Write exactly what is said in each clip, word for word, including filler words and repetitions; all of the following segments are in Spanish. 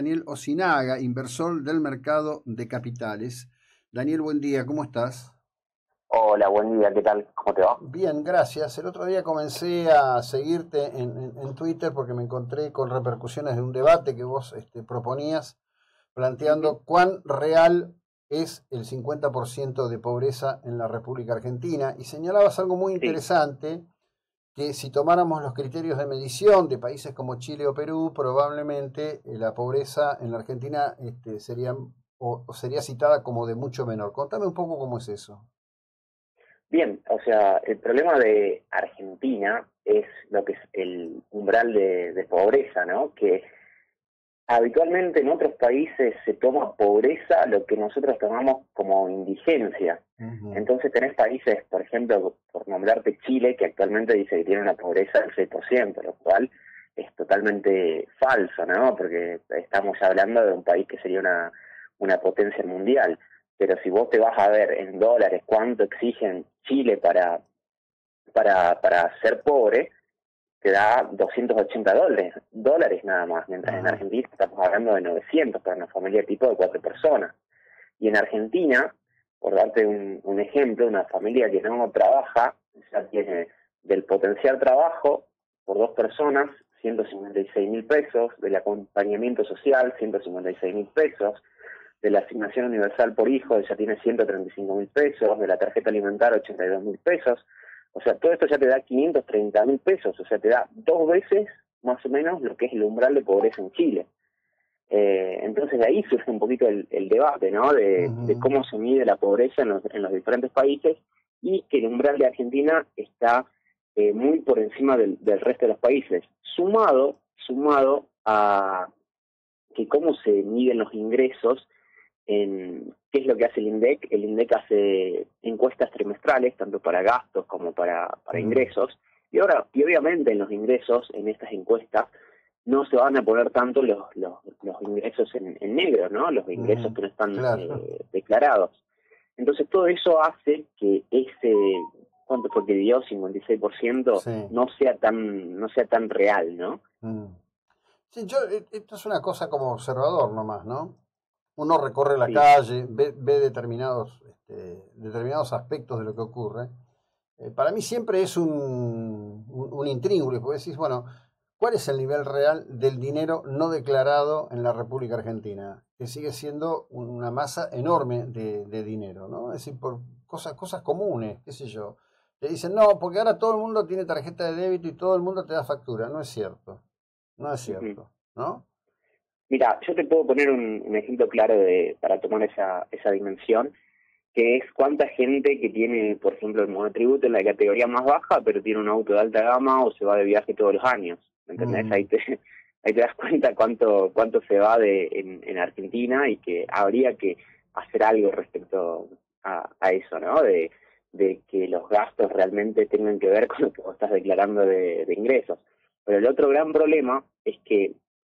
Daniel Osinaga, inversor del mercado de capitales. Daniel, buen día, ¿cómo estás? Hola, buen día, ¿qué tal? ¿Cómo te va? Bien, gracias. El otro día comencé a seguirte en, en- en Twitter porque me encontré con repercusiones de un debate que vos este, proponías Ujú. planteando cuán real es el cincuenta por ciento de pobreza en la República Argentina y señalabas algo muy Sí, interesante, que si tomáramos los criterios de medición de países como Chile o Perú, probablemente eh, la pobreza en la Argentina este, sería, o, o sería citada como de mucho menor. Contame un poco cómo es eso. bien, o sea, el problema de Argentina es lo que es el umbral de, de pobreza, ¿no? Que habitualmente en otros países se toma pobreza lo que nosotros tomamos como indigencia. Ujú, Entonces tenés países, por ejemplo, por nombrarte Chile, que actualmente dice que tiene una pobreza del seis por ciento, lo cual es totalmente falso, ¿no? Porque estamos hablando de un país que sería una, una potencia mundial. Pero si vos te vas a ver en dólares cuánto exigen Chile para, para, para ser pobre, te da doscientos ochenta dólares, dólares nada más, mientras en ajá, Argentina estamos hablando de novecientos para una familia tipo de cuatro personas. Y en Argentina, por darte un, un ejemplo, una familia que no trabaja ya tiene del potencial trabajo por dos personas ciento cincuenta y seis mil pesos, del acompañamiento social ciento cincuenta y seis mil pesos, de la asignación universal por hijo ya tiene ciento treinta y cinco mil pesos, de la tarjeta alimentaria ochenta y dos mil pesos. O sea, todo esto ya te da quinientos treinta mil pesos, o sea, te da dos veces más o menos lo que es el umbral de pobreza en Chile. Eh, entonces de ahí surge un poquito el, el debate, ¿no? De, de ujú, cómo se mide la pobreza en los, en los diferentes países y que el umbral de Argentina está eh, muy por encima del, del resto de los países, sumado, sumado a que cómo se miden los ingresos en qué es lo que hace el INDEC. El INDEC hace encuestas trimestrales, tanto para gastos como para, para mm, ingresos. Y ahora, y obviamente en los ingresos, en estas encuestas, no se van a poner tanto los, los, los ingresos en, en negro, ¿no? Los ingresos ujú, que no están claro. eh, declarados. Entonces todo eso hace que ese, ¿cuánto fue que dio? cincuenta y seis por ciento Sí. no sea tan, no sea tan real, ¿no? mm. Sí, yo, e- esto es una cosa como observador nomás, ¿no? Uno recorre la Sí. calle, ve, ve determinados, este, determinados aspectos de lo que ocurre. Eh, para mí siempre es un, un, un intríngulis, porque decís, bueno, ¿cuál es el nivel real del dinero no declarado en la República Argentina? Que sigue siendo una masa enorme de, de dinero, ¿no? Es decir, por cosas, cosas comunes, qué sé yo. Te dicen, no, porque ahora todo el mundo tiene tarjeta de débito y todo el mundo te da factura. No es cierto, no es Ujú. cierto, ¿no? Mira, yo te puedo poner un, un ejemplo claro de, para tomar esa, esa dimensión, que es cuánta gente que tiene, por ejemplo, el monotributo en la categoría más baja, pero tiene un auto de alta gama o se va de viaje todos los años, ¿me entendés? Ahí Mm, te, ahí te das cuenta cuánto cuánto se va de en, en Argentina y que habría que hacer algo respecto a, a eso, ¿no? De, de que los gastos realmente tengan que ver con lo que vos estás declarando de, de ingresos. Pero el otro gran problema es que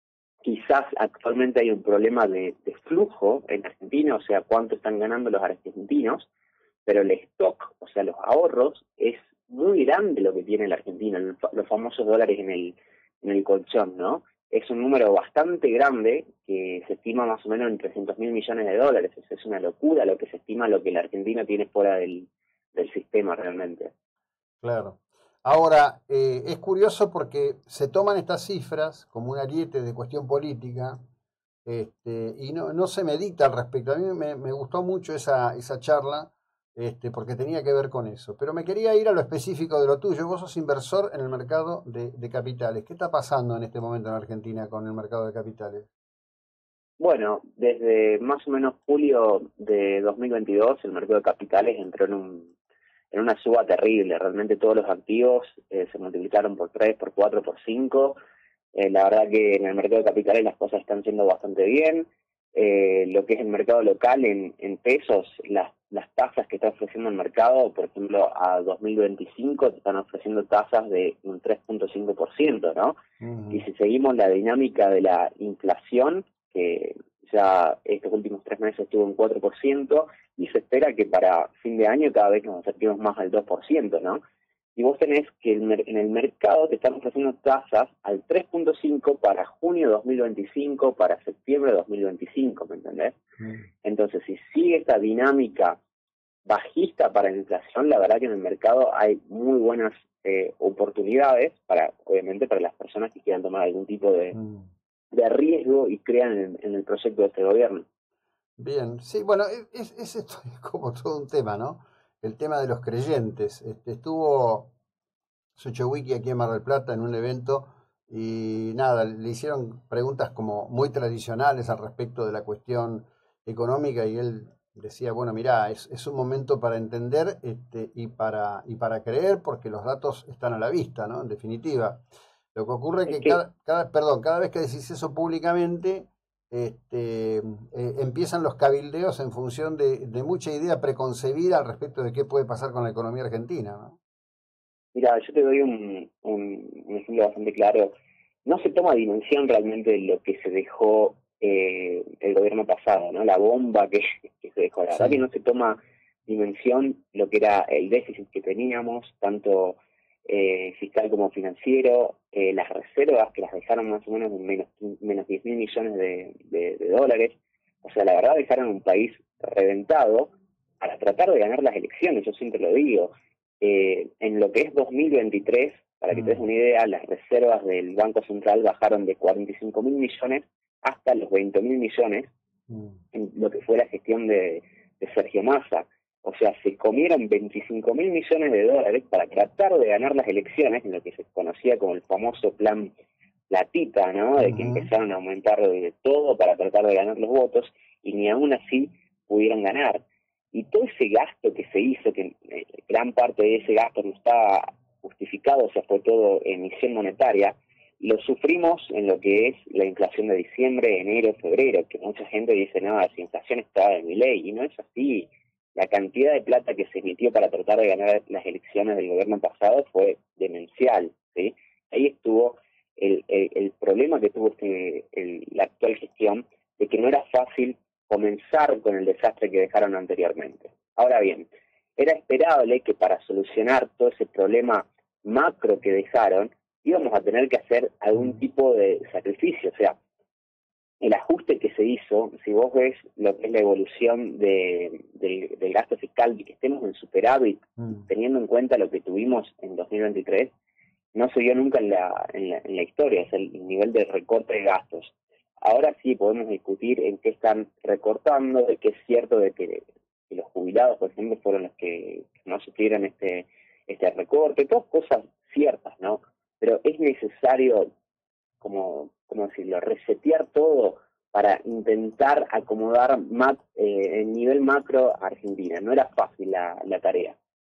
quizás actualmente hay un problema de, de flujo en Argentina, o sea, cuánto están ganando los argentinos, pero el stock, o sea, los ahorros, es muy grande lo que tiene la Argentina, los famosos dólares en el, en el colchón, ¿no? Es un número bastante grande que se estima más o menos en trescientos mil millones de dólares. O sea, es una locura lo que se estima, lo que la Argentina tiene fuera del, del sistema realmente. claro. Ahora, eh, es curioso porque se toman estas cifras como un ariete de cuestión política, este, y no, no se medita al respecto. A mí me, me gustó mucho esa, esa charla, este, porque tenía que ver con eso. Pero me quería ir a lo específico de lo tuyo. Vos sos inversor en el mercado de, de capitales. ¿Qué está pasando en este momento en Argentina con el mercado de capitales? Bueno, desde más o menos julio de dos mil veintidós el mercado de capitales entró en un en una suba terrible. Realmente todos los activos eh, se multiplicaron por tres, por cuatro, por cinco. Eh, la verdad que en el mercado de capitales las cosas están yendo bastante bien. Eh, lo que es el mercado local en, en pesos, las, las tasas que está ofreciendo el mercado, por ejemplo, a dos mil veinticinco te están ofreciendo tasas de un tres punto cinco por ciento, ¿no? Y Ujú, si seguimos la dinámica de la inflación, que ya estos últimos tres meses estuvo en cuatro por ciento, y se espera que para fin de año cada vez nos acerquemos más al dos por ciento, ¿no? y vos tenés que el mer- en el mercado te están ofreciendo tasas al tres punto cinco para junio de dos mil veinticinco, para septiembre de dos mil veinticinco, ¿me entendés? Mm. Entonces, si sigue esta dinámica bajista para la inflación, la verdad que en el mercado hay muy buenas eh, oportunidades para, obviamente, para las personas que quieran tomar algún tipo de, Mm. de riesgo y crean en, en el proyecto de este gobierno. Bien, sí, bueno, es, es, es esto es como todo un tema, ¿no? El tema de los creyentes. Este, estuvo Suchowiki aquí en Mar del Plata en un evento y nada, le hicieron preguntas como muy tradicionales al respecto de la cuestión económica y él decía, bueno, mirá, es, es un momento para entender este, y, para, y para creer porque los datos están a la vista, ¿no? En definitiva. Lo que ocurre es Es que que, cada, cada, perdón, cada vez que decís eso públicamente, este, eh, empiezan los cabildeos en función de, de mucha idea preconcebida al respecto de qué puede pasar con la economía argentina, ¿no? mira, yo te doy un, un, un ejemplo bastante claro. No se toma dimensión realmente de lo que se dejó eh, el gobierno pasado, ¿no? La bomba que, que se dejó. La verdad que Sí. no se toma dimensión lo que era el déficit que teníamos, tanto eh, fiscal como financiero, eh, las reservas que las dejaron más o menos en menos, menos diez mil millones de, de, de dólares. O sea, la verdad dejaron un país reventado para tratar de ganar las elecciones, yo siempre lo digo. Eh, en lo que es dos mil veintitrés, para que te des Mm, una idea, las reservas del Banco Central bajaron de cuarenta y cinco mil millones hasta los veinte mil millones mm. en lo que fue la gestión de, de Sergio Massa. O sea, se comieron veinticinco mil millones de dólares para tratar de ganar las elecciones, en lo que se conocía como el famoso plan Platita, ¿no? De que Ujú. empezaron a aumentar de todo para tratar de ganar los votos, y ni aún así pudieron ganar. Y todo ese gasto que se hizo, que eh, gran parte de ese gasto no estaba justificado, o sea, fue todo emisión monetaria, lo sufrimos en lo que es la inflación de diciembre, enero, febrero, que mucha gente dice, no, esa inflación está de mi ley, y no es así. La cantidad de plata que se emitió para tratar de ganar las elecciones del gobierno pasado fue demencial, ¿sí? Ahí estuvo el, el, el problema que tuvo este, el, la actual gestión, de que no era fácil comenzar con el desastre que dejaron anteriormente. Ahora bien, era esperable que para solucionar todo ese problema macro que dejaron, íbamos a tener que hacer algún Mm, tipo de sacrificio. O sea, el ajuste que se hizo, si vos ves lo que es la evolución de, de, del gasto fiscal, y que estemos en superávit, mm. teniendo en cuenta lo que tuvimos en dos mil veintitrés, no se vio nunca en la, en la, en la historia, es el nivel de recorte de gastos. Ahora sí podemos discutir en qué están recortando, de qué es cierto de que, que los jubilados, por ejemplo, fueron los que no sufrieron este, este recorte, todas cosas ciertas, ¿no? Pero es necesario, como, como decirlo, resetear todo para intentar acomodar más, eh, el nivel macro a Argentina. No era fácil la, la tarea.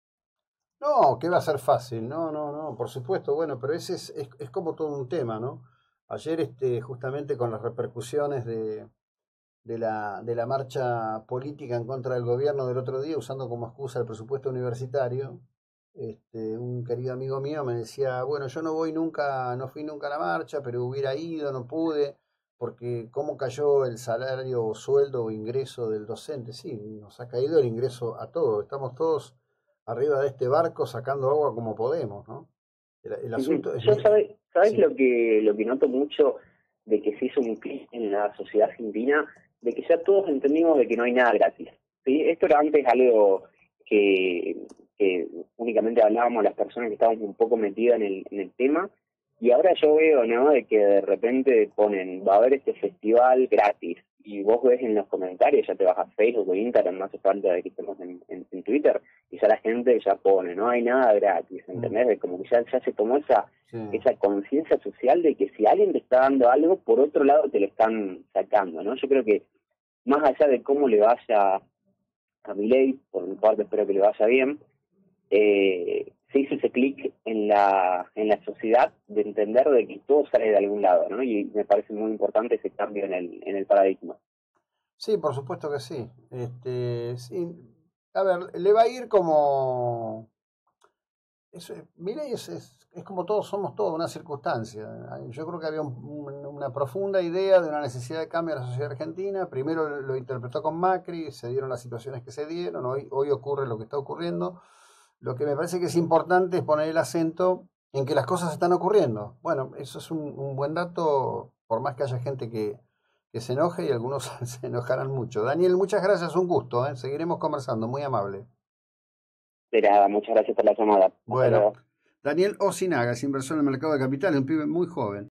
No, que va a ser fácil, no, no, no, por supuesto, bueno, pero ese es, es, es como todo un tema, ¿no? Ayer, este, justamente con las repercusiones de, de la, de la marcha política en contra del gobierno del otro día, usando como excusa el presupuesto universitario, este, un querido amigo mío me decía, bueno, yo no voy nunca, no fui nunca a la marcha, pero hubiera ido, no pude, porque cómo cayó el salario o sueldo o ingreso del docente. Sí, nos ha caído el ingreso a todos, estamos todos arriba de este barco sacando agua como podemos, ¿no? El, el Ujú. asunto es Yo mi... sabes, sabes Sí. lo que lo que noto mucho de que se hizo un clic en la sociedad argentina, de que ya todos entendimos de que no hay nada gratis. ¿Sí? Esto era antes algo que, que únicamente hablábamos las personas que estábamos un poco metidas en el, en el tema, y ahora yo veo, ¿no?, de que de repente ponen, va a haber este festival gratis, y vos ves en los comentarios, ya te vas a Facebook o Instagram, no hace falta de que estemos en, en, en Twitter, y ya la gente ya pone, no hay nada gratis, Mm, ¿entendés? De como que ya, ya se tomó esa sí. esa conciencia social de que si alguien te está dando algo, por otro lado te lo están sacando, ¿no? Yo creo que más allá de cómo le vaya a Milei, por mi parte espero que le vaya bien, eh, se hizo ese clic en la en la sociedad de entender de que todo sale de algún lado, ¿no? Y me parece muy importante ese cambio en el en el paradigma. Sí, por supuesto que sí. Este, sí. A ver, le va a ir como... Es, Milei es, es, es como todos somos todos, una circunstancia. Yo creo que había un- un- una profunda idea de una necesidad de cambio en la sociedad argentina. Primero lo interpretó con Macri, se dieron las situaciones que se dieron, hoy, hoy ocurre lo que está ocurriendo. Lo que me parece que es importante es poner el acento en que las cosas están ocurriendo. Bueno, eso es un, un buen dato, por más que haya gente que, que se enoje y algunos se enojarán mucho. Daniel, muchas gracias, un gusto, ¿eh? Seguiremos conversando, muy amable. De nada, muchas gracias por la llamada. Hasta Bueno, luego. Daniel Osinaga es inversor en el mercado de capitales, un pibe muy joven.